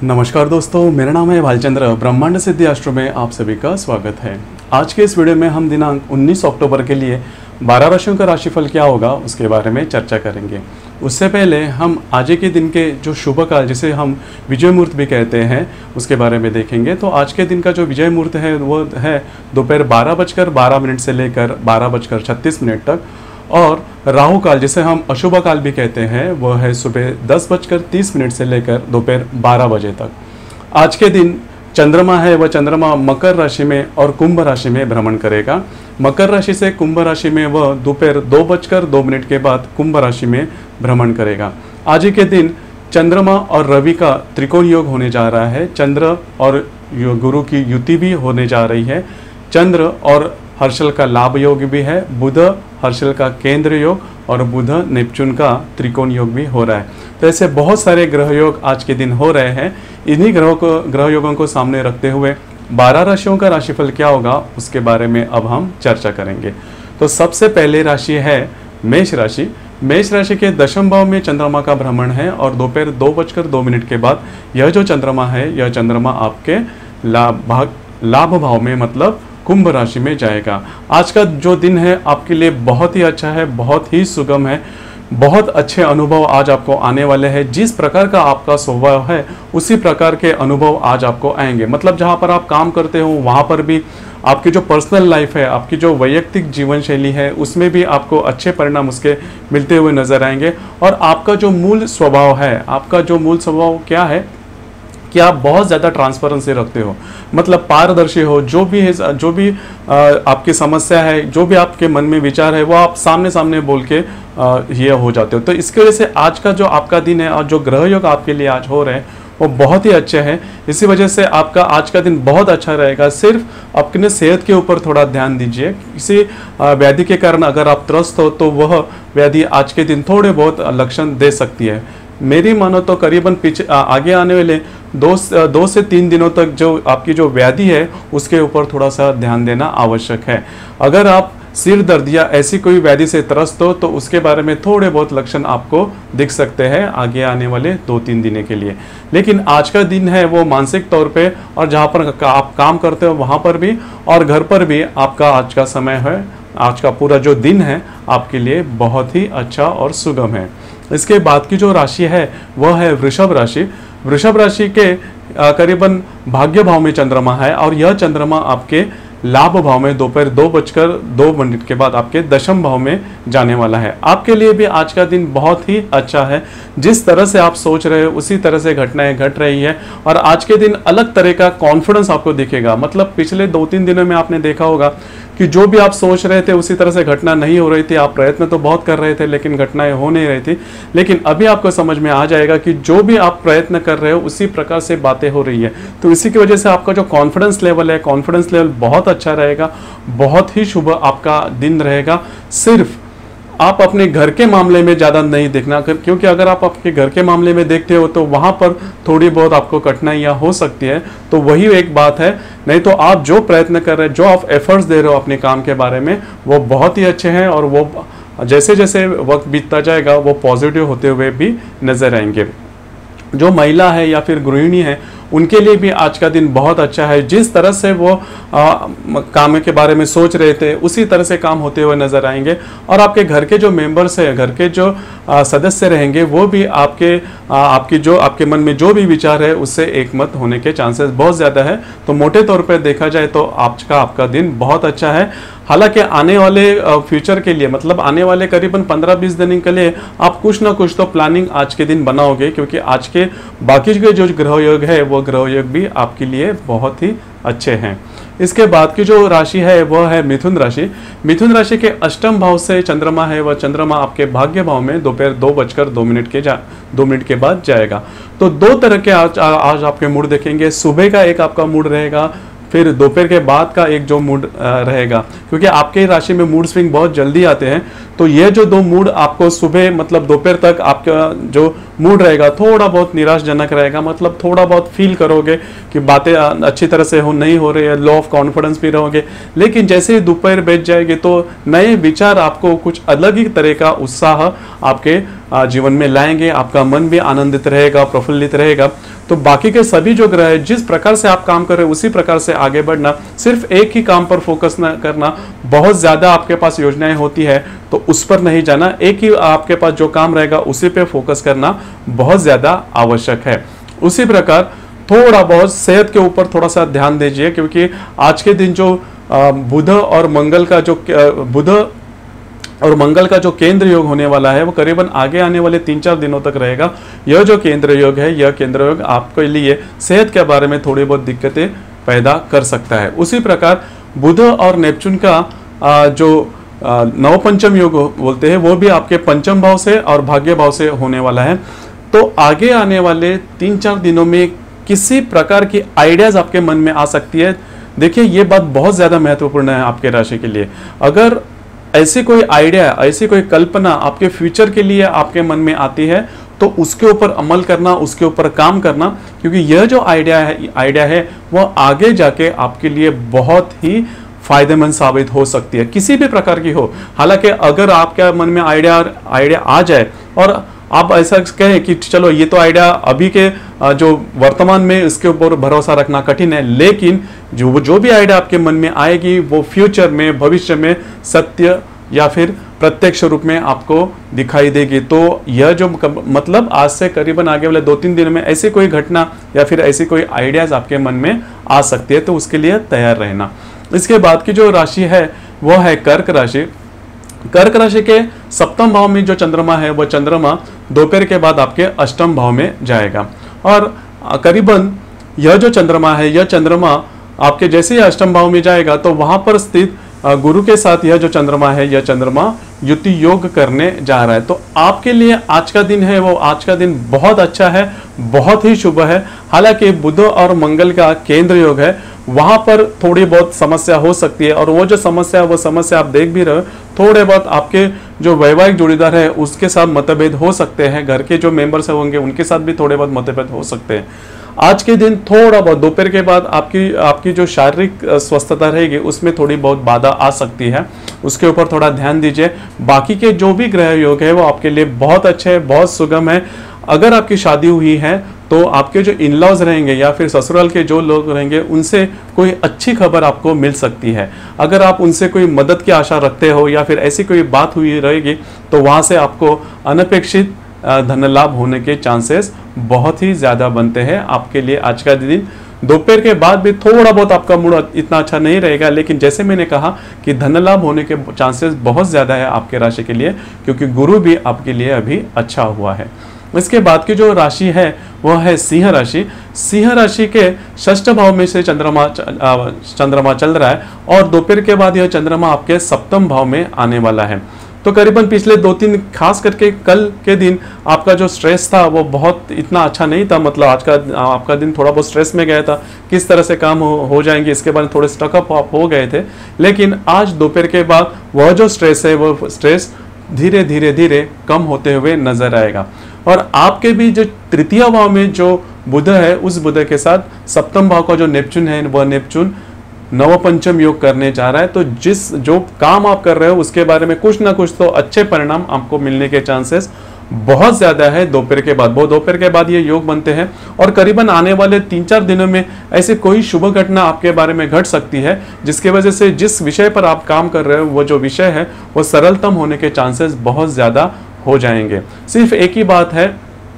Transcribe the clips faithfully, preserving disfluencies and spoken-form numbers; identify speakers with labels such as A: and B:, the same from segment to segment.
A: नमस्कार दोस्तों, मेरा नाम है भालचंद्र। ब्रह्मांडसिद्धि एस्ट्रो में आप सभी का स्वागत है। आज के इस वीडियो में हम दिनांक उन्नीस अक्टूबर के लिए बारह राशियों का राशिफल क्या होगा उसके बारे में चर्चा करेंगे। उससे पहले हम आज के दिन के जो शुभ काल, जिसे हम विजय मुहूर्त भी कहते हैं, उसके बारे में देखेंगे। तो आज के दिन का जो विजय मुहूर्त है वो है दोपहर बारह बजकर बारह मिनट से लेकर बारह बजकर छत्तीस मिनट तक, और राहु काल, जिसे हम अशुभ काल भी कहते हैं, वह है सुबह दस बजकर तीस मिनट से लेकर दोपहर बारह बजे तक। आज के दिन चंद्रमा है वह चंद्रमा मकर राशि में और कुंभ राशि में भ्रमण करेगा। मकर राशि से कुंभ राशि में वह दोपहर दो बजकर दो मिनट के बाद कुंभ राशि में भ्रमण करेगा। आज के दिन चंद्रमा और रवि का त्रिकोण योग होने जा रहा है। चंद्र और गुरु की युति भी होने जा रही है। चंद्र और हर्षल का लाभ योग भी है। बुध हर्षल का केंद्र योग और बुध नेपच्यून का त्रिकोण योग भी हो रहा है। तो ऐसे बहुत सारे ग्रह योग आज के दिन हो रहे हैं। इन्हीं ग्रहों को ग्रह योगों को सामने रखते हुए बारह राशियों का राशिफल क्या होगा उसके बारे में अब हम चर्चा करेंगे। तो सबसे पहले राशि है मेष राशि। मेष राशि के दशम भाव में चंद्रमा का भ्रमण है और दोपहर दो बजकर दो मिनट के बाद यह जो चंद्रमा है, यह चंद्रमा आपके लाभ भाग लाभ भाव में मतलब कुंभ राशि में जाएगा। आज का जो दिन है आपके लिए बहुत ही अच्छा है, बहुत ही सुगम है। बहुत अच्छे अनुभव आज आपको आने वाले हैं। जिस प्रकार का आपका स्वभाव है उसी प्रकार के अनुभव आज आपको आएंगे। मतलब जहाँ पर आप काम करते हो वहाँ पर भी आपकी जो पर्सनल लाइफ है, आपकी जो वैयक्तिक जीवन शैली है, उसमें भी आपको अच्छे परिणाम उसके मिलते हुए नजर आएंगे। और आपका जो मूल स्वभाव है, आपका जो मूल स्वभाव क्या है कि आप बहुत ज़्यादा ट्रांसपेरेंसी रखते हो, मतलब पारदर्शी हो। जो भी है, जो भी आ, आपकी समस्या है, जो भी आपके मन में विचार है, वो आप सामने सामने बोल के आ, ये हो जाते हो। तो इसकी वजह से आज का जो आपका दिन है और जो ग्रह योग आपके लिए आज हो रहे हैं वो बहुत ही अच्छे हैं। इसी वजह से आपका आज का दिन बहुत अच्छा रहेगा। सिर्फ अपने सेहत के ऊपर थोड़ा ध्यान दीजिए। किसी व्याधि के कारण अगर आप त्रस्त हो तो वह व्याधि आज के दिन थोड़े बहुत लक्षण दे सकती है। मेरी मानो तो करीबन पीछे आगे आने वाले दो दो से तीन दिनों तक जो आपकी जो व्याधि है उसके ऊपर थोड़ा सा ध्यान देना आवश्यक है। अगर आप सिर दर्द या ऐसी कोई व्याधि से त्रस्त हो तो उसके बारे में थोड़े बहुत लक्षण आपको दिख सकते हैं आगे आने वाले दो तीन दिनों के लिए। लेकिन आज का दिन है वो मानसिक तौर पे, और जहाँ पर आप काम करते हो वहाँ पर भी और घर पर भी आपका आज का समय है, आज का पूरा जो दिन है आपके लिए बहुत ही अच्छा और सुगम है। इसके बाद की जो राशि है वह है वृषभ राशि। वृषभ राशि के करीबन भाग्य भाव में चंद्रमा है और यह चंद्रमा आपके लाभ भाव में दोपहर दो बजकर दो मिनट के बाद आपके दशम भाव में जाने वाला है। आपके लिए भी आज का दिन बहुत ही अच्छा है। जिस तरह से आप सोच रहे हो उसी तरह से घटनाएं घट रही है और आज के दिन अलग तरह का कॉन्फिडेंस आपको दिखेगा। मतलब पिछले दो तीन दिनों में आपने देखा होगा कि जो भी आप सोच रहे थे उसी तरह से घटना नहीं हो रही थी। आप प्रयत्न तो बहुत कर रहे थे लेकिन घटनाएं हो नहीं रही थी। लेकिन अभी आपको समझ में आ जाएगा कि जो भी आप प्रयत्न कर रहे हो उसी प्रकार से बातें हो रही है। तो इसी की वजह से आपका जो कॉन्फिडेंस लेवल है, कॉन्फिडेंस लेवल बहुत अच्छा रहेगा। बहुत ही शुभ आपका दिन रहेगा। सिर्फ आप अपने घर के मामले में ज़्यादा नहीं देखना, क्योंकि अगर आप आपके घर के मामले में देखते हो तो वहाँ पर थोड़ी बहुत आपको कठिनाइयाँ हो सकती है। तो वही एक बात है। नहीं तो आप जो प्रयत्न कर रहे हैं, जो आप एफर्ट्स दे रहे हो अपने काम के बारे में, वो बहुत ही अच्छे हैं और वो जैसे जैसे वक्त बीतता जाएगा वो पॉजिटिव होते हुए भी नजर आएंगे। जो महिला है या फिर गृहिणी है उनके लिए भी आज का दिन बहुत अच्छा है। जिस तरह से वो आ, काम के बारे में सोच रहे थे उसी तरह से काम होते हुए नजर आएंगे। और आपके घर के जो मेंबर्स हैं, घर के जो आ, सदस्य रहेंगे, वो भी आपके आ, आपकी जो आपके मन में जो भी विचार है उससे एकमत होने के चांसेस बहुत ज़्यादा है। तो मोटे तौर पर देखा जाए तो आज का आपका दिन बहुत अच्छा है। हालांकि आने वाले फ्यूचर के लिए, मतलब आने वाले करीबन पंद्रह बीस दिन के लिए आप कुछ ना कुछ तो प्लानिंग आज के दिन बनाओगे, क्योंकि आज के बाकी के जो ग्रह योग है वो ग्रह योग भी आपके लिए बहुत ही अच्छे हैं। इसके बाद की जो राशि है वह है मिथुन राशि। मिथुन राशि के अष्टम भाव से चंद्रमा है, वह चंद्रमा आपके भाग्य भाव में दोपहर दो बजकर दो मिनट के जा दो मिनट के बाद जाएगा। तो दो तरह के आज आज आपके मूड देखेंगे। सुबह का एक आपका मूड रहेगा, फिर दोपहर के बाद का एक जो मूड रहेगा, क्योंकि आपके राशि में मूड स्विंग बहुत जल्दी आते हैं। तो ये जो दो मूड आपको सुबह मतलब दोपहर तक आपका जो मूड रहेगा थोड़ा बहुत निराशजनक रहेगा, मतलब थोड़ा बहुत फील करोगे कि बातें अच्छी तरह से हो नहीं हो रही है, लो ऑफ कॉन्फिडेंस भी रहोगे। लेकिन जैसे ही दोपहर बीत जाएगी तो नए विचार आपको कुछ अलग ही तरह का उत्साह आपके जीवन में लाएंगे, आपका मन भी आनंदित रहेगा, प्रफुल्लित रहेगा। तो बाकी के सभी जो ग्रह जिस प्रकार से आप काम कर रहे हो उसी प्रकार से आगे बढ़ना, सिर्फ एक ही काम पर फोकस न करना, बहुत ज्यादा आपके पास योजनाएं होती है तो उस पर नहीं जाना, एक ही आपके पास जो काम रहेगा उसी पे फोकस करना बहुत ज्यादा आवश्यक है। उसी प्रकार थोड़ा बहुत सेहत के ऊपर थोड़ा सा ध्यान दीजिए, क्योंकि आज के दिन जो बुध और मंगल का जो बुध और मंगल का जो केंद्र योग होने वाला है वो करीबन आगे आने वाले तीन चार दिनों तक रहेगा। यह जो केंद्र योग है, यह केंद्र योग आपके लिए सेहत के बारे में थोड़ी बहुत दिक्कतें पैदा कर सकता है। उसी प्रकार बुध और नेपच्यून का जो नवपंचम योग बोलते हैं वो भी आपके पंचम भाव से और भाग्य भाव से होने वाला है। तो आगे आने वाले तीन चार दिनों में किसी प्रकार की आइडियाज आपके मन में आ सकती है। देखिए ये बात बहुत ज्यादा महत्वपूर्ण है आपके राशि के लिए। अगर ऐसी कोई आइडिया, ऐसी कोई कल्पना आपके फ्यूचर के लिए आपके मन में आती है तो उसके ऊपर अमल करना, उसके ऊपर काम करना, क्योंकि यह जो आइडिया है आइडिया है वह आगे जाके आपके लिए बहुत ही फायदेमंद साबित हो सकती है, किसी भी प्रकार की हो। हालांकि अगर आपके मन में आइडिया आइडिया आ जाए और आप ऐसा कहें कि चलो ये तो आइडिया अभी के जो वर्तमान में इसके ऊपर भरोसा रखना कठिन है, लेकिन जो जो भी आइडिया आपके मन में आएगी वो फ्यूचर में, भविष्य में सत्य या फिर प्रत्यक्ष रूप में आपको दिखाई देगी। तो यह जो मतलब आज से करीबन आगे वाले दो तीन दिन में ऐसी कोई घटना या फिर ऐसी कोई आइडियाज आपके मन में आ सकती है, तो उसके लिए तैयार रहना। इसके बाद की जो राशि है वो है कर्क राशि। कर्क राशि के सप्तम भाव में जो चंद्रमा है वो चंद्रमा दोपहर के बाद आपके अष्टम भाव में जाएगा, और करीबन यह जो चंद्रमा है यह चंद्रमा आपके जैसे ही अष्टम भाव में जाएगा तो वहां पर स्थित गुरु के साथ यह जो चंद्रमा है यह चंद्रमा युति योग करने जा रहा है। तो आपके लिए आज का दिन है वो आज का दिन बहुत अच्छा है, बहुत ही शुभ है। हालांकि बुध और मंगल का केंद्र योग है, वहां पर थोड़ी बहुत समस्या हो सकती है, और वो जो समस्या है वो समस्या आप देख भी रहे हो, थोड़े बहुत आपके जो वैवाहिक जोड़ीदार है उसके साथ मतभेद हो सकते हैं, घर के जो मेंबर्स होंगे उनके साथ भी थोड़े बहुत मतभेद हो सकते हैं। आज के दिन थोड़ा बहुत दोपहर के बाद आपकी आपकी जो शारीरिक स्वस्थता रहेगी उसमें थोड़ी बहुत बाधा आ सकती है, उसके ऊपर थोड़ा ध्यान दीजिए। बाकी के जो भी ग्रह योग है वो आपके लिए बहुत अच्छे हैं, बहुत सुगम है। अगर आपकी शादी हुई है तो आपके जो इन लॉज रहेंगे या फिर ससुराल के जो लोग रहेंगे उनसे कोई अच्छी खबर आपको मिल सकती है। अगर आप उनसे कोई मदद की आशा रखते हो या फिर ऐसी कोई बात हुई रहेगी तो वहां से आपको अनपेक्षित धन लाभ होने के चांसेस बहुत ही ज्यादा बनते हैं। आपके लिए आज का दिन दोपहर के बाद भी थोड़ा बहुत आपका मूड इतना अच्छा नहीं रहेगा, लेकिन जैसे मैंने कहा कि धन लाभ होने के चांसेस बहुत ज्यादा है आपके राशि के लिए, क्योंकि गुरु भी आपके लिए अभी अच्छा हुआ है। इसके बाद की जो राशि है वह है सिंह राशि। सिंह राशि के षष्ठ भाव में से चंद्रमा चंद्रमा चल रहा है, और दोपहर के बाद यह चंद्रमा आपके सप्तम भाव में आने वाला है। तो करीबन पिछले दो तीन खास करके कल के दिन आपका जो स्ट्रेस था वो बहुत इतना अच्छा नहीं था, मतलब आज का आपका दिन थोड़ा बहुत स्ट्रेस में गया था, किस तरह से काम हो, हो जाएंगे इसके बारे में थोड़े स्टकअप आप हो गए थे। लेकिन आज दोपहर के बाद वह जो स्ट्रेस है वो स्ट्रेस धीरे धीरे धीरे कम होते हुए नजर आएगा, और आपके भी जो तृतीय भाव में जो बुध है उस बुध के साथ सप्तम भाव का जो नेपच्यून है वह नेपच्यून नवपंचम योग करने जा रहा है। तो जिस जो काम आप कर रहे हो उसके बारे में कुछ ना कुछ तो अच्छे परिणाम आपको मिलने के चांसेस बहुत ज्यादा है दोपहर के बाद। वो दोपहर के बाद ये योग बनते हैं, और करीबन आने वाले तीन चार दिनों में ऐसे कोई शुभ घटना आपके बारे में घट सकती है जिसकी वजह से जिस विषय पर आप काम कर रहे हो वो जो विषय है वो सरलतम होने के चांसेस बहुत ज्यादा हो जाएंगे। सिर्फ एक ही बात है,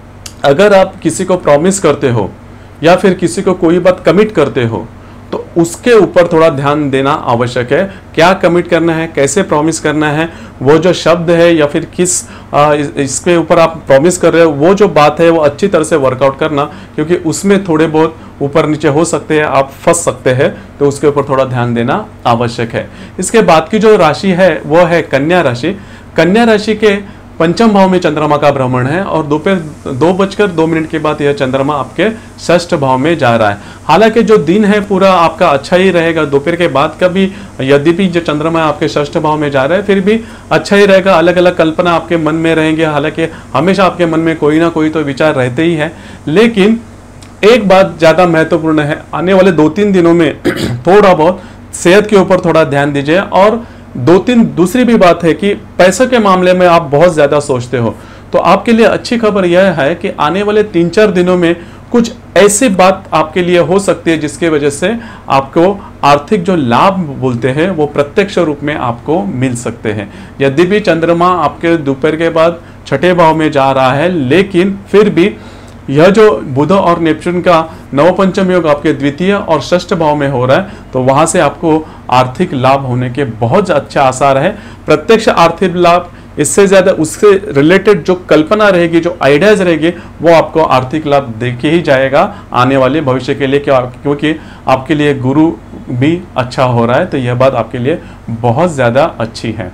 A: अगर आप किसी को प्रॉमिस करते हो या फिर किसी को कोई बात कमिट करते हो तो उसके ऊपर थोड़ा ध्यान देना आवश्यक है। क्या कमिट करना है, कैसे प्रॉमिस करना है, वो जो शब्द है या फिर किस आ, इसके ऊपर आप प्रॉमिस कर रहे हो वो जो बात है वो अच्छी तरह से वर्कआउट करना, क्योंकि उसमें थोड़े बहुत ऊपर नीचे हो सकते हैं, आप फंस सकते हैं, तो उसके ऊपर थोड़ा ध्यान देना आवश्यक है। इसके बाद की जो राशि है वो है कन्या राशि। कन्या राशि के पंचम भाव में चंद्रमा का भ्रमण है और दोपहर दो बजकर दो मिनट के बाद यह चंद्रमा आपके षष्ठ भाव में जा रहा है। हालांकि जो दिन है पूरा आपका अच्छा ही रहेगा, दोपहर के बाद का भी यद्यपि जो चंद्रमा आपके षष्ठ भाव में जा रहा है फिर भी अच्छा ही रहेगा। अलग अलग कल्पना आपके मन में रहेंगे, हालांकि हमेशा आपके मन में कोई ना कोई तो विचार रहते ही है। लेकिन एक बात ज्यादा महत्वपूर्ण है, आने वाले दो तीन दिनों में थोड़ा बहुत सेहत के ऊपर थोड़ा ध्यान दीजिए। और दो तीन दूसरी भी बात है कि पैसे के मामले में आप बहुत ज्यादा सोचते हो, तो आपके लिए अच्छी खबर यह है कि आने वाले तीन चार दिनों में कुछ ऐसी बात आपके लिए हो सकती है जिसकी वजह से आपको आर्थिक जो लाभ बोलते हैं वो प्रत्यक्ष रूप में आपको मिल सकते हैं। यद्यपि चंद्रमा आपके दोपहर के बाद छठे भाव में जा रहा है, लेकिन फिर भी यह जो बुध और नेपच्यून का नवपंचम योग आपके द्वितीय और षष्ठ भाव में हो रहा है, तो वहां से आपको आर्थिक लाभ होने के बहुत अच्छा आसार है। प्रत्यक्ष आर्थिक लाभ, इससे ज्यादा उससे रिलेटेड जो कल्पना रहेगी, जो आइडियाज रहेगी, वो आपको आर्थिक लाभ देके ही जाएगा आने वाले भविष्य के लिए, क्योंकि आपके लिए गुरु भी अच्छा हो रहा है, तो यह बात आपके लिए बहुत ज्यादा अच्छी है।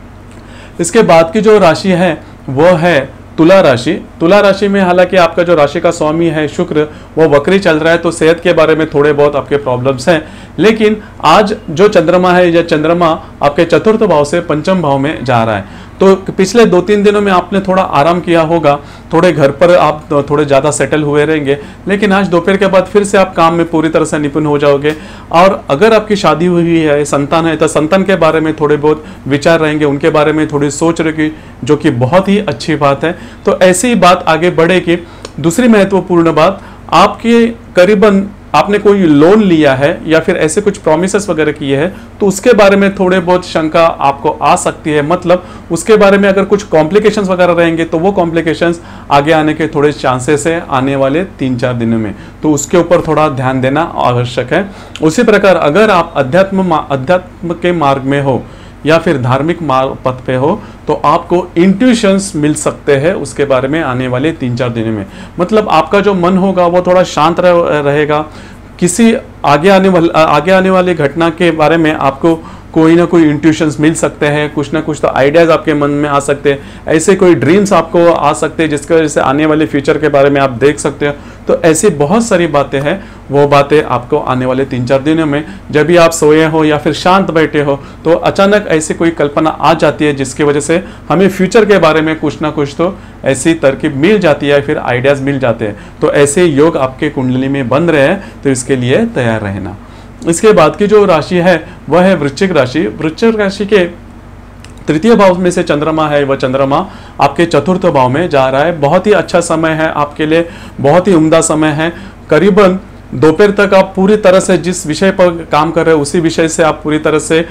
A: इसके बाद की जो राशि है वो है तुला राशि। तुला राशि में हालांकि आपका जो राशि का स्वामी है शुक्र, वो वक्री चल रहा है, तो सेहत के बारे में थोड़े बहुत आपके प्रॉब्लम्स हैं। लेकिन आज जो चंद्रमा है, यह चंद्रमा आपके चतुर्थ भाव से पंचम भाव में जा रहा है, तो पिछले दो तीन दिनों में आपने थोड़ा आराम किया होगा, थोड़े घर पर आप थोड़े ज़्यादा सेटल हुए रहेंगे। लेकिन आज दोपहर के बाद फिर से आप काम में पूरी तरह से निपुण हो जाओगे। और अगर आपकी शादी हुई है, संतान है, तो संतान के बारे में थोड़े बहुत विचार रहेंगे, उनके बारे में थोड़ी सोच रहेगी, जो कि बहुत ही अच्छी बात है। तो ऐसी ही बात आगे बढ़ेगी। दूसरी महत्वपूर्ण बात, आपके करीबन आपने कोई लोन लिया है या फिर ऐसे कुछ प्रोमिसेस वगैरह किए हैं, तो उसके बारे में थोड़े बहुत शंका आपको आ सकती है। मतलब उसके बारे में अगर कुछ कॉम्प्लिकेशंस वगैरह रहेंगे, तो वो कॉम्प्लिकेशंस आगे आने के थोड़े चांसेस है आने वाले तीन चार दिनों में, तो उसके ऊपर थोड़ा ध्यान देना आवश्यक है। उसी प्रकार अगर आप अध्यात्म अध्यात्म के मार्ग में हो या फिर धार्मिक मार्ग पथ पे हो, तो आपको इंट्यूशंस मिल सकते हैं उसके बारे में आने वाले तीन चार दिनों में। मतलब आपका जो मन होगा वो थोड़ा शांत रहेगा। किसी आगे आने वाले आगे आने वाली घटना के बारे में आपको कोई ना कोई इंट्यूशंस मिल सकते हैं, कुछ ना कुछ तो आइडियाज आपके मन में आ सकते हैं, ऐसे कोई ड्रीम्स आपको आ सकते हैं जिसकी वजह से आने वाले फ्यूचर के बारे में आप देख सकते हो। तो ऐसी बहुत सारी बातें हैं, वो बातें आपको आने वाले तीन चार दिनों में, जब भी आप सोए हो या फिर शांत बैठे हो, तो अचानक ऐसी कोई कल्पना आ जाती है जिसकी वजह से हमें फ्यूचर के बारे में कुछ ना कुछ तो ऐसी तरकीब मिल जाती है, फिर आइडियाज मिल जाते हैं। तो ऐसे योग आपके कुंडली में बन रहे हैं, तो इसके लिए तैयार रहना। इसके बाद की जो राशि है वह है वृश्चिक राशि। वृश्चिक राशि के तृतीय भाव में से चंद्रमा है, वह चंद्रमा आपके चतुर्थ भाव में जा रहा है। बहुत ही अच्छा समय है आपके लिए, बहुत ही उम्दा समय है। करीबन दोपहर तक आप पूरी तरह से जिस विषय पर काम कर रहे हो उसी विषय से आप पूरी तरह से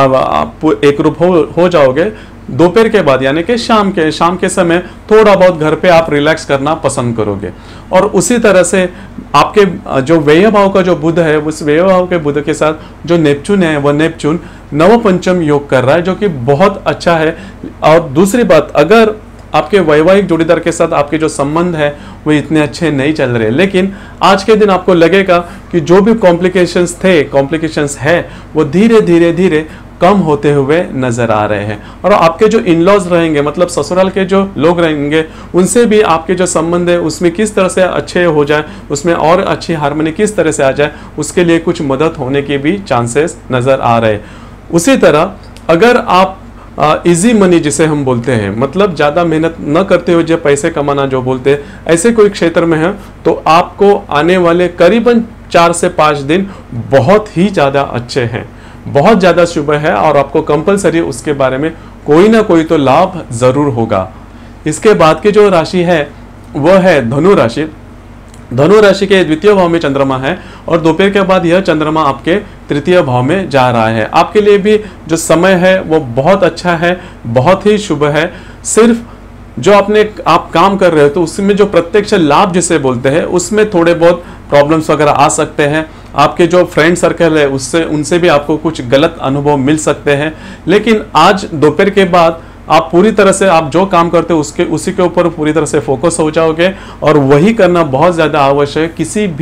A: एक रूप हो, हो जाओगे। दोपहर के बाद यानी कि शाम के शाम के समय थोड़ा बहुत घर पे आप रिलैक्स करना पसंद करोगे। और उसी तरह से आपके जो व्यय भाव का जो बुध है, उस व्यय भाव के बुध के साथ जो नेपच्यून है, वह नेपच्यून नवपंचम योग कर रहा है, जो कि बहुत अच्छा है। और दूसरी बात, अगर आपके वैवाहिक जोड़ीदार के साथ आपके जो संबंध है वो इतने अच्छे नहीं चल रहे, लेकिन आज के दिन आपको लगेगा कि जो भी कॉम्प्लिकेशंस थे कॉम्प्लिकेशंस है वो धीरे धीरे धीरे कम होते हुए नजर आ रहे हैं। और आपके जो इन लॉज रहेंगे, मतलब ससुराल के जो लोग रहेंगे, उनसे भी आपके जो संबंध है उसमें किस तरह से अच्छे हो जाए, उसमें और अच्छी हार्मनी किस तरह से आ जाए, उसके लिए कुछ मदद होने के भी चांसेस नजर आ रहे हैं। उसी तरह अगर आप इजी मनी जिसे हम बोलते हैं, मतलब ज़्यादा मेहनत न करते हुए जो पैसे कमाना जो बोलते हैं, ऐसे कोई क्षेत्र में है, तो आपको आने वाले करीबन चार से पाँच दिन बहुत ही ज़्यादा अच्छे हैं, बहुत ज़्यादा शुभ है, और आपको कंपलसरी उसके बारे में कोई ना कोई तो लाभ ज़रूर होगा। इसके बाद की जो राशि है वह है धनु राशि। धनु राशि के द्वितीय भाव में चंद्रमा है, और दोपहर के बाद यह चंद्रमा आपके तृतीय भाव में जा रहा है। आपके लिए भी जो समय है वो बहुत अच्छा है, बहुत ही शुभ है। सिर्फ जो आपने आप काम कर रहे हो तो उसमें जो प्रत्यक्ष लाभ जिसे बोलते हैं, उसमें थोड़े बहुत प्रॉब्लम्स वगैरह आ सकते हैं। आपके जो फ्रेंड सर्कल है उससे उनसे भी आपको कुछ गलत अनुभव मिल सकते हैं। लेकिन आज दोपहर के बाद आप पूरी तरह से आप जो काम करते हो उसके उसी के ऊपर पूरी तरह से फोकस हो जाओगे, और वही करना बहुत ज़्यादा आवश्यक है। किसी भी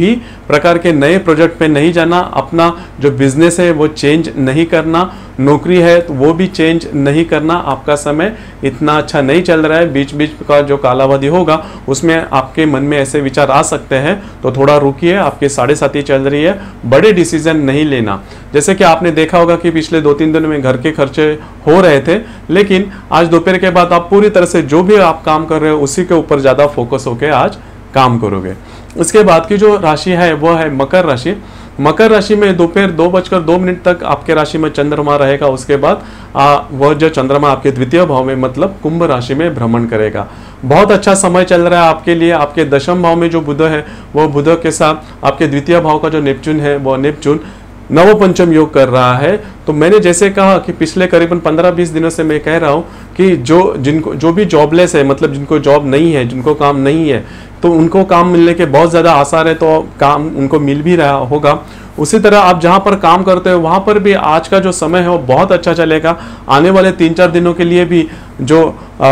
A: प्रकार के नए प्रोजेक्ट पे नहीं जाना, अपना जो बिजनेस है वो चेंज नहीं करना, नौकरी है तो वो भी चेंज नहीं करना। आपका समय इतना अच्छा नहीं चल रहा है, बीच बीच का जो कालावधि होगा उसमें आपके मन में ऐसे विचार आ सकते हैं, तो थोड़ा रुकिए। आपके साढ़े साथी चल रही है, बड़े डिसीजन नहीं लेना। जैसे कि आपने देखा होगा कि पिछले दो तीन दिन में घर के खर्चे हो रहे थे, लेकिन आज दोपहर के बाद आप पूरी तरह से जो भी आप काम कर रहे हो उसी के ऊपर ज़्यादा फोकस होकर आज काम करोगे। उसके बाद की जो राशि है वो है मकर राशि। मकर राशि में दोपहर दो बजकर दो मिनट तक आपके राशि में चंद्रमा रहेगा। उसके बाद आ, वह जो चंद्रमा आपके द्वितीय भाव में मतलब कुंभ राशि में भ्रमण करेगा। बहुत अच्छा समय चल रहा है आपके लिए। आपके दशम भाव में जो बुध है वो बुध के साथ आपके द्वितीय भाव का जो नेपच्यून है वो नेपच्यून नव पंचम योग कर रहा है। तो मैंने जैसे कहा कि पिछले करीबन पंद्रह बीस दिनों से मैं कह रहा हूँ कि जो जिनको जो भी जॉबलेस है, मतलब जिनको जॉब नहीं है, जिनको काम नहीं है, तो उनको काम मिलने के बहुत ज़्यादा आसार है, तो काम उनको मिल भी रहा होगा। उसी तरह आप जहाँ पर काम करते हो वहाँ पर भी आज का जो समय है वो बहुत अच्छा चलेगा। आने वाले तीन चार दिनों के लिए भी जो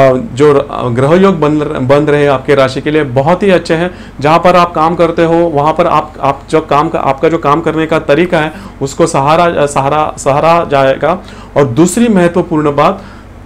A: जो ग्रह योग बन बन रहे हैं आपके राशि के लिए बहुत ही अच्छे हैं। जहाँ पर आप काम करते हो वहाँ पर आप आप जो काम का आपका जो काम करने का तरीका है उसको सहारा सहारा सहारा जाएगा। और दूसरी महत्वपूर्ण बात,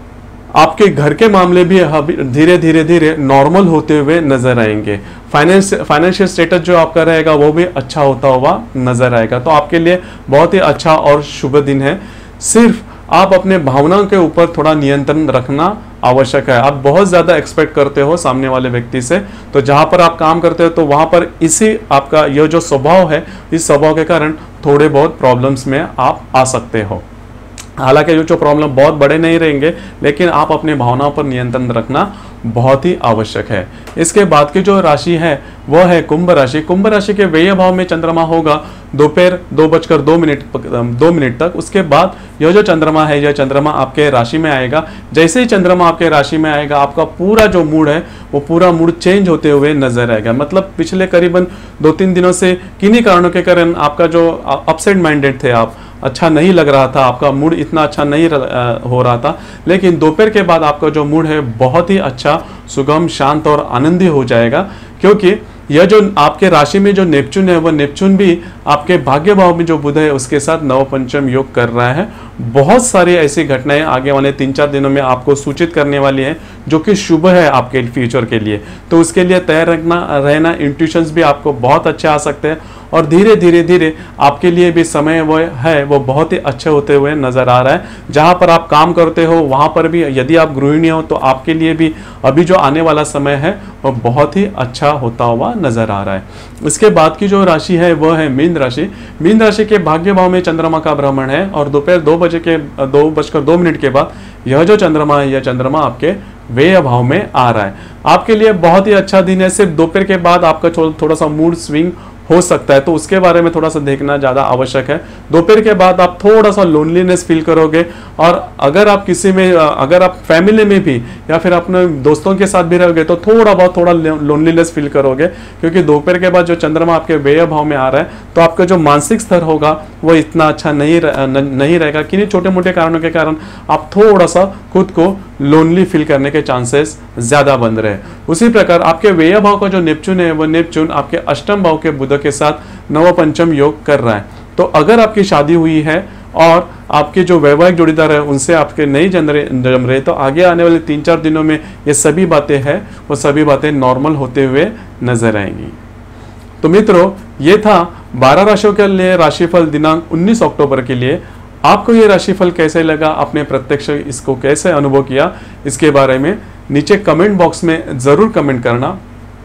A: आपके घर के मामले भी धीरे धीरे धीरे नॉर्मल होते हुए नजर आएंगे। फाइनेंस फाइनेंशियल स्टेटस जो आपका रहेगा वो भी अच्छा होता हुआ नजर आएगा। तो आपके लिए बहुत ही अच्छा और शुभ दिन है। सिर्फ आप अपने भावनाओं के ऊपर थोड़ा नियंत्रण रखना आवश्यक है। आप बहुत ज़्यादा एक्सपेक्ट करते हो सामने वाले व्यक्ति से, तो जहाँ पर आप काम करते हो तो वहाँ पर इसी आपका यह जो स्वभाव है, इस स्वभाव के कारण थोड़े बहुत प्रॉब्लम्स में आप आ सकते हो। हालांकि जो जो प्रॉब्लम बहुत बड़े नहीं रहेंगे, लेकिन आप अपने भावनाओं पर नियंत्रण रखना बहुत ही आवश्यक है। इसके बाद की जो राशि है वह है कुंभ राशि। कुंभ राशि के व्यय भाव में चंद्रमा होगा दोपहर दो बजकर दो मिनट दो मिनट तक। उसके बाद यह जो चंद्रमा है यह चंद्रमा आपके राशि में आएगा। जैसे ही चंद्रमा आपके राशि में आएगा आपका पूरा जो मूड है वो पूरा मूड चेंज होते हुए नजर आएगा। मतलब पिछले करीबन दो तीन दिनों से किन्हीं कारणों के कारण आपका जो अपसेट माइंडेड थे, आप अच्छा नहीं लग रहा था, आपका मूड इतना अच्छा नहीं हो रहा था, लेकिन दोपहर के बाद आपका जो मूड है बहुत ही अच्छा, सुगम, शांत और आनंदी हो जाएगा। क्योंकि यह जो आपके राशि में जो नेपच्यून है वह नेपच्यून भी आपके भाग्य भाव में जो बुध है उसके साथ नव पंचम योग कर रहा है। बहुत सारी ऐसी घटनाएं आगे वाले तीन चार दिनों में आपको सूचित करने वाली हैं जो कि शुभ है आपके फ्यूचर के लिए। तो उसके लिए तैयार रखना रहना। इंट्यूशंस भी आपको बहुत अच्छे आ सकते हैं और धीरे धीरे धीरे आपके लिए भी समय वो है वो बहुत ही अच्छे होते हुए नजर आ रहा है। जहाँ पर आप काम करते हो वहाँ पर भी, यदि आप गृहिणी हो तो आपके लिए भी अभी जो आने वाला समय है वो बहुत ही अच्छा होता हुआ नजर आ रहा है। इसके बाद की जो राशि है वह है मीन राशि। मीन राशि के भाग्य भाव में चंद्रमा का भ्रमण है और दोपहर दो बजे के दो बजकर दो मिनट के बाद यह जो चंद्रमा है यह चंद्रमा आपके व्यय भाव में आ रहा है। आपके लिए बहुत ही अच्छा दिन है। सिर्फ दोपहर के बाद आपका थोड़ा सा मूड स्विंग हो सकता है, तो उसके बारे में थोड़ा सा देखना ज़्यादा आवश्यक है। दोपहर के बाद आप थोड़ा सा लोनलीनेस फील करोगे और अगर आप किसी में अगर आप फैमिली में भी या फिर अपने दोस्तों के साथ भी रहोगे तो थोड़ा बहुत थोड़ा लोनलीनेस फील करोगे। क्योंकि दोपहर के बाद जो चंद्रमा आपके व्यय भाव में आ रहा है तो आपका जो मानसिक स्तर होगा वो इतना अच्छा नहीं नहीं रहेगा। किन्हीं छोटे मोटे कारणों के कारण आप थोड़ा सा खुद को लोनली फील करने के चांसेस ज्यादा बन रहे हैं। उसी प्रकार आपके व्यय भाव का जो नेपच्यून है वो नेपच्यून आपके अष्टम भाव के बुध के साथ नव पंचम योग कर रहा है। तो अगर आपकी शादी हुई है और आपके जो वैवाहिक जोड़ीदार है उनसे आपके नहीं जम रहे जम रहे तो आगे आने वाले तीन चार दिनों में ये सभी बातें हैं वो सभी बातें नॉर्मल होते हुए नजर आएंगी। तो मित्रों, ये था बारह राशियों के लिए राशिफल दिनांक उन्नीस अक्टूबर के लिए। आपको ये राशिफल कैसे लगा, आपने प्रत्यक्ष इसको कैसे अनुभव किया, इसके बारे में नीचे कमेंट बॉक्स में ज़रूर कमेंट करना।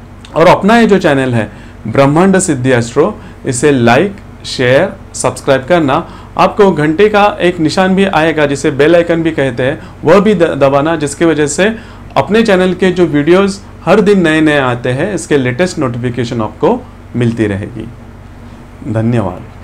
A: और अपना ये जो चैनल है ब्रह्मांड सिद्धि एस्ट्रो, इसे लाइक शेयर सब्सक्राइब करना। आपको घंटे का एक निशान भी आएगा जिसे बेल आइकन भी कहते हैं, वह भी दबाना, जिसकी वजह से अपने चैनल के जो वीडियोस हर दिन नए नए आते हैं इसके लेटेस्ट नोटिफिकेशन आपको मिलती रहेगी। धन्यवाद।